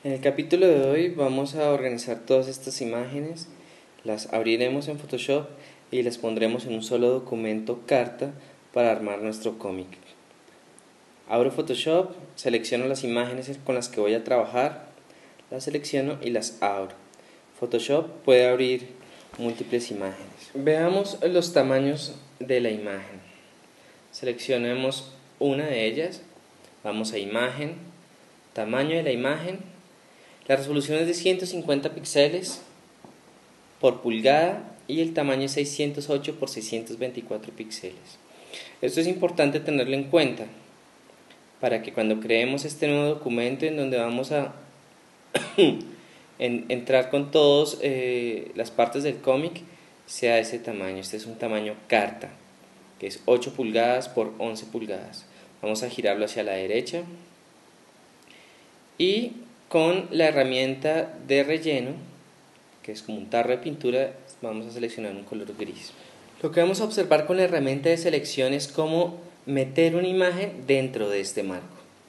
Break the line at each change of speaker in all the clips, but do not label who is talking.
En el capítulo de hoy vamos a organizar todas estas imágenes, las abriremos en Photoshop y las pondremos en un solo documento carta para armar nuestro cómic. Abro Photoshop, selecciono las imágenes con las que voy a trabajar, las selecciono y las abro. Photoshop puede abrir múltiples imágenes. Veamos los tamaños de la imagen. Seleccionemos una de ellas, vamos a imagen, tamaño de la imagen. La resolución es de 150 píxeles por pulgada y el tamaño es 608 por 624 píxeles. Esto es importante tenerlo en cuenta para que cuando creemos este nuevo documento en donde vamos a entrar con todas las partes del cómic sea ese tamaño. Este es un tamaño carta, que es 8 pulgadas por 11 pulgadas. Vamos a girarlo hacia la derecha y con la herramienta de relleno, que es como un tarro de pintura, vamos a seleccionar un color gris. Lo que vamos a observar con la herramienta de selección es cómo meter una imagen dentro de este marco.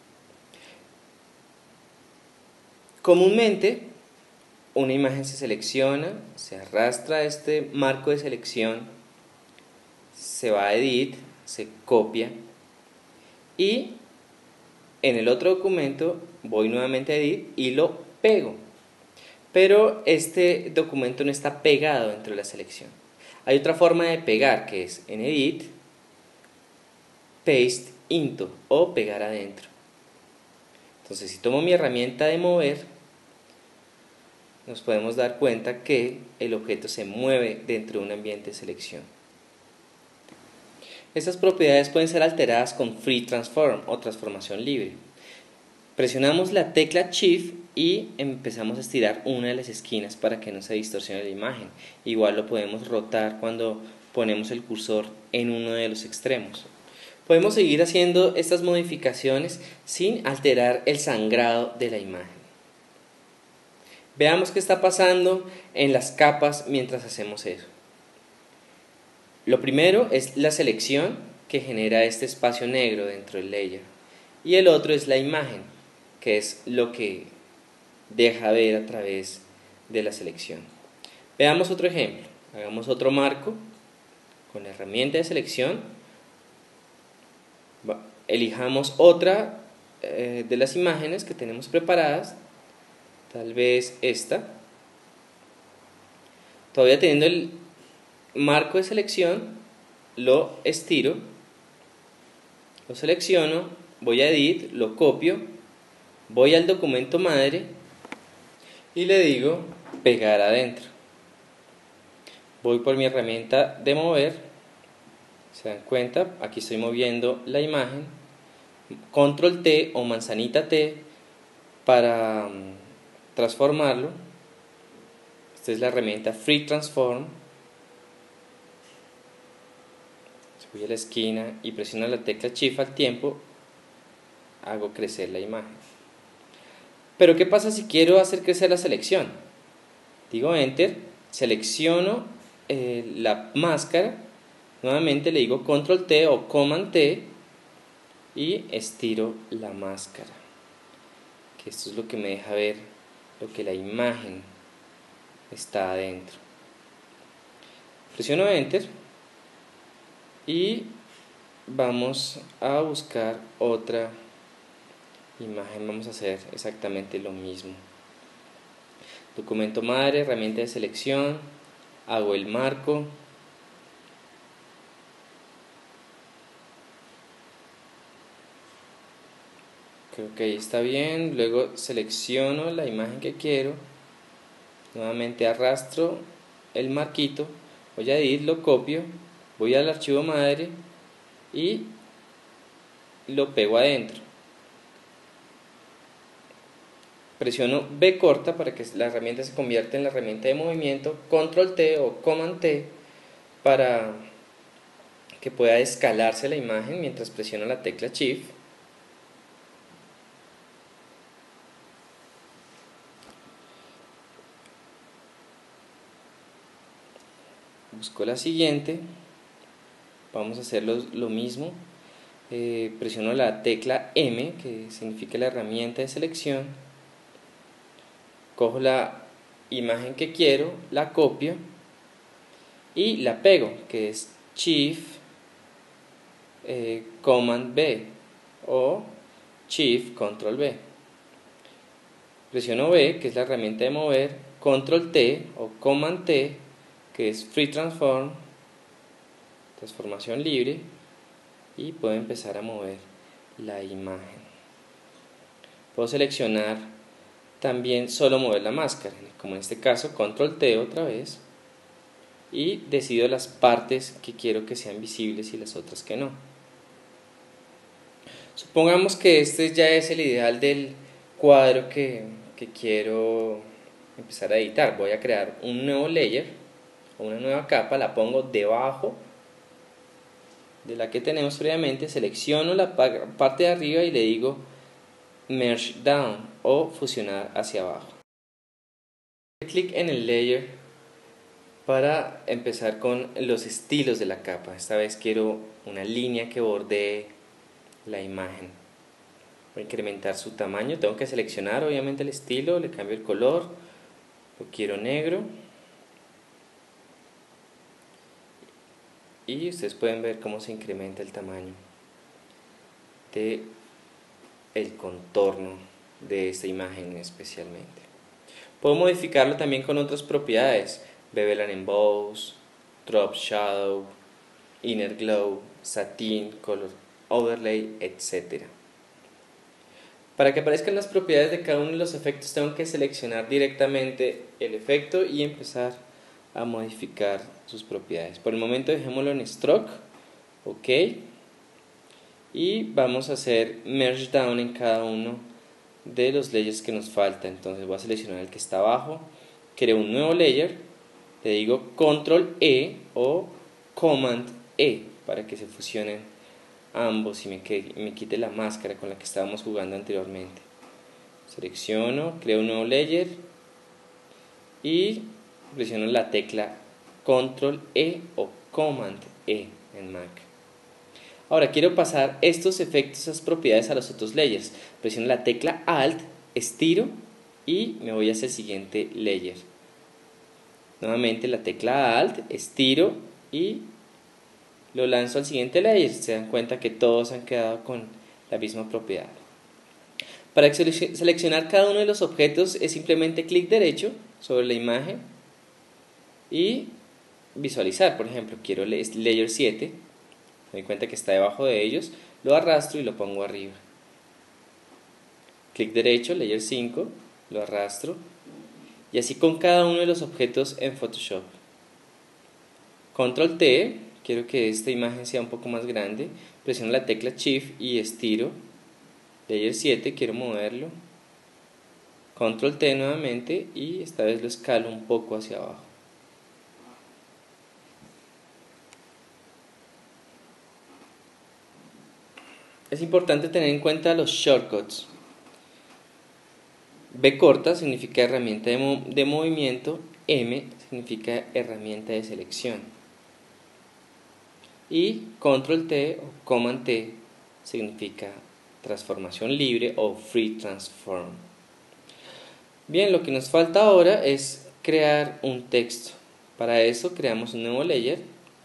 Comúnmente, una imagen se selecciona, se arrastra a este marco de selección, se va a Edit, se copia y en el otro documento voy nuevamente a Edit y lo pego. Pero este documento no está pegado dentro de la selección. Hay otra forma de pegar que es en Edit, Paste Into o pegar adentro. Entonces si tomo mi herramienta de mover, nos podemos dar cuenta que el objeto se mueve dentro de un ambiente de selección. Estas propiedades pueden ser alteradas con Free Transform o transformación libre. Presionamos la tecla Shift y empezamos a estirar una de las esquinas para que no se distorsione la imagen. Igual lo podemos rotar cuando ponemos el cursor en uno de los extremos. Podemos seguir haciendo estas modificaciones sin alterar el sangrado de la imagen. Veamos qué está pasando en las capas mientras hacemos eso. Lo primero es la selección que genera este espacio negro dentro del layer. Y el otro es la imagen, que es lo que deja ver a través de la selección. Veamos otro ejemplo. Hagamos otro marco con la herramienta de selección. Elijamos otra de las imágenes que tenemos preparadas, tal vez esta. Todavía teniendo el marco de selección, lo estiro, lo selecciono, voy a Edit, lo copio, voy al documento madre y le digo pegar adentro. Voy por mi herramienta de mover, se dan cuenta, aquí estoy moviendo la imagen, control T o manzanita T para transformarlo. Esta es la herramienta Free Transform. Voy a la esquina y presiono la tecla Shift al tiempo, hago crecer la imagen. Pero ¿qué pasa si quiero hacer crecer la selección? Digo Enter, selecciono la máscara, nuevamente le digo Control T o Command T y estiro la máscara, que esto es lo que me deja ver lo que la imagen está adentro. Presiono Enter y vamos a buscar otra imagen. Vamos a hacer exactamente lo mismo. Documento madre, herramienta de selección, hago el marco, creo que ahí está bien. Luego selecciono la imagen que quiero, nuevamente arrastro el marquito, voy a Edit, lo copio, voy al archivo madre y lo pego adentro. Presiono B corta para que la herramienta se convierta en la herramienta de movimiento, Control T o Command T para que pueda escalarse la imagen mientras presiono la tecla Shift. Busco la siguiente, vamos a hacer lo mismo. Presiono la tecla M, que significa la herramienta de selección, Cojo la imagen que quiero, la copio y la pego, que es Shift Command B o Shift Control B. Presiono B, que es la herramienta de mover, Control T o Command T, que es Free Transform, transformación libre, y puedo empezar a mover la imagen. Puedo seleccionar también solo mover la máscara, como en este caso Control T otra vez, y decido las partes que quiero que sean visibles y las otras que no. Supongamos que este ya es el ideal del cuadro que quiero empezar a editar. Voy a crear un nuevo layer o una nueva capa, la pongo debajo de la que tenemos previamente, selecciono la parte de arriba y le digo Merge Down o fusionar hacia abajo. Clic en el layer para empezar con los estilos de la capa. Esta vez quiero una línea que bordee la imagen. Voy a incrementar su tamaño, tengo que seleccionar obviamente el estilo, le cambio el color, lo quiero negro. Y ustedes pueden ver cómo se incrementa el tamaño de el contorno de esta imagen especialmente. Puedo modificarlo también con otras propiedades: Bevel and Emboss, Drop Shadow, Inner Glow, Satin, Color Overlay, etc. Para que aparezcan las propiedades de cada uno de los efectos tengo que seleccionar directamente el efecto y empezar a modificar sus propiedades. Por el momento dejémoslo en Stroke, ok, y vamos a hacer Merge Down en cada uno de los layers que nos falta. Entonces voy a seleccionar el que está abajo, creo un nuevo layer, le digo Control E o Command E para que se fusionen ambos y me quite la máscara con la que estábamos jugando anteriormente. Selecciono, creo un nuevo layer y presiono la tecla Control E o Command E en Mac. Ahora quiero pasar estos efectos, esas propiedades a los otros layers. Presiono la tecla Alt, estiro y me voy hacia el siguiente layer. Nuevamente la tecla Alt, estiro y lo lanzo al siguiente layer. Se dan cuenta que todos han quedado con la misma propiedad. Para seleccionar cada uno de los objetos es simplemente clic derecho sobre la imagen y visualizar. Por ejemplo, quiero layer 7, me doy cuenta que está debajo de ellos, lo arrastro y lo pongo arriba. Clic derecho, layer 5, lo arrastro, y así con cada uno de los objetos en Photoshop. Control T, quiero que esta imagen sea un poco más grande, presiono la tecla Shift y estiro. Layer 7, quiero moverlo. Control T nuevamente y esta vez lo escalo un poco hacia abajo. Es importante tener en cuenta los shortcuts. B corta significa herramienta de movimiento, M significa herramienta de selección. Y Control T o Command T significa transformación libre o Free Transform. Bien, lo que nos falta ahora es crear un texto. Para eso creamos un nuevo layer.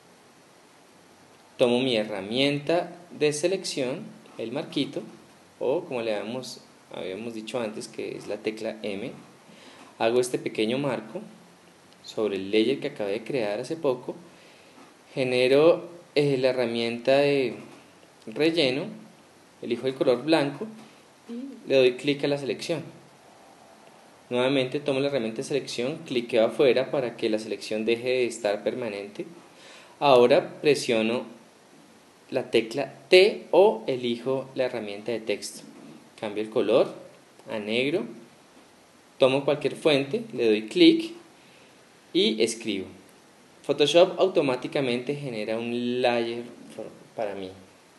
Tomo mi herramienta de selección, el marquito, o como le habíamos dicho antes, que es la tecla M. Hago este pequeño marco sobre el layer que acabé de crear hace poco. Genero la herramienta de relleno, elijo el color blanco y le doy clic a la selección. Nuevamente tomo la herramienta de selección, cliqueo afuera para que la selección deje de estar permanente. Ahora presiono la tecla T o elijo la herramienta de texto. Cambio el color a negro, tomo cualquier fuente, le doy clic y escribo. Photoshop automáticamente genera un layer para mí.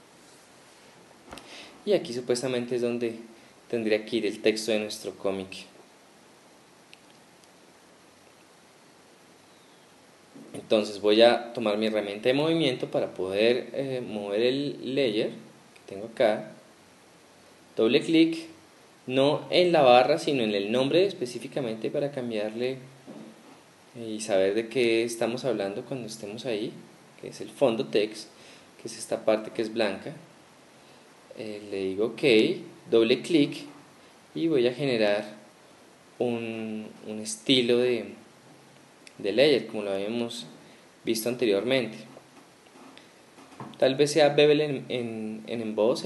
Y aquí supuestamente es donde tendría que ir el texto de nuestro cómic. Entonces voy a tomar mi herramienta de movimiento para poder mover el layer que tengo acá. Doble clic, no en la barra, sino en el nombre específicamente para cambiarle y saber de qué estamos hablando cuando estemos ahí, que es el fondo text, que es esta parte que es blanca. Le digo OK, doble clic y voy a generar un estilo de layer como lo habíamos visto anteriormente. Tal vez sea bevel en emboss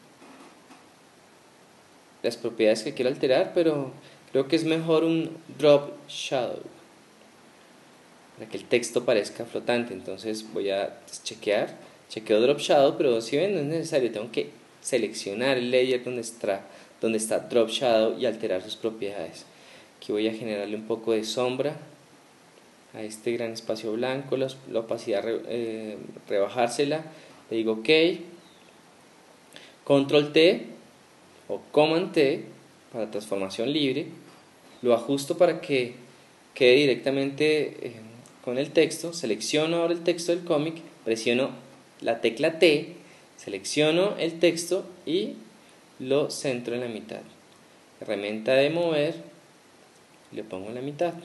las propiedades que quiero alterar, pero creo que es mejor un drop shadow para que el texto parezca flotante. Entonces voy a chequeo drop shadow, pero si ven no es necesario, tengo que seleccionar el layer donde está drop shadow y alterar sus propiedades. Aquí voy a generarle un poco de sombra a este gran espacio blanco, la opacidad rebajársela, le digo OK, control T o command T para transformación libre, lo ajusto para que quede directamente con el texto, selecciono ahora el texto del cómic, presiono la tecla T, selecciono el texto y lo centro en la mitad, herramienta de mover, le pongo en la mitad.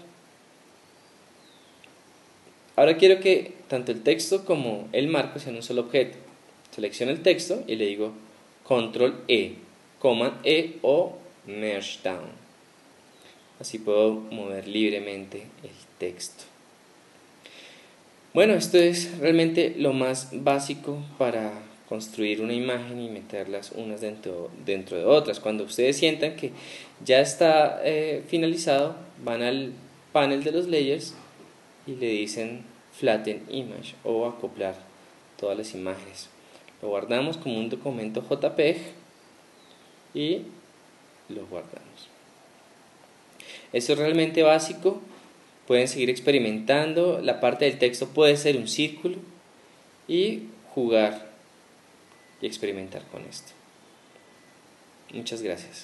Ahora quiero que tanto el texto como el marco sean un solo objeto. Selecciono el texto y le digo Control E, Command E o Merge Down. Así puedo mover libremente el texto. Bueno, esto es realmente lo más básico para construir una imagen y meterlas unas dentro de otras. Cuando ustedes sientan que ya está finalizado, van al panel de los layers y le dicen Flatten Image o acoplar todas las imágenes. Lo guardamos como un documento JPEG y lo guardamos. Eso es realmente básico. Pueden seguir experimentando. La parte del texto puede ser un círculo y jugar y experimentar con esto. Muchas gracias.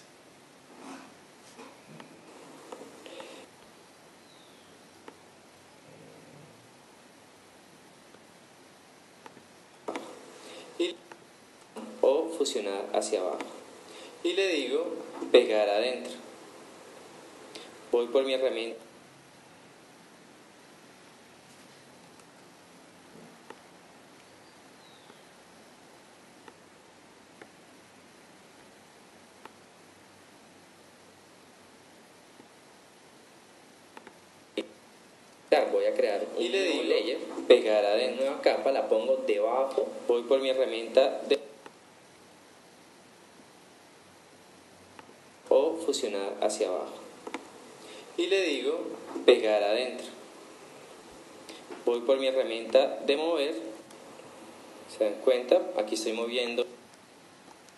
O fusionar hacia abajo. Y le digo pegar adentro. Voy por mi herramienta. Voy a crear un nuevo layer, pegar adentro, nueva capa, la pongo debajo, voy por mi herramienta o fusionar hacia abajo y le digo pegar adentro. Voy por mi herramienta de mover, se dan cuenta, aquí estoy moviendo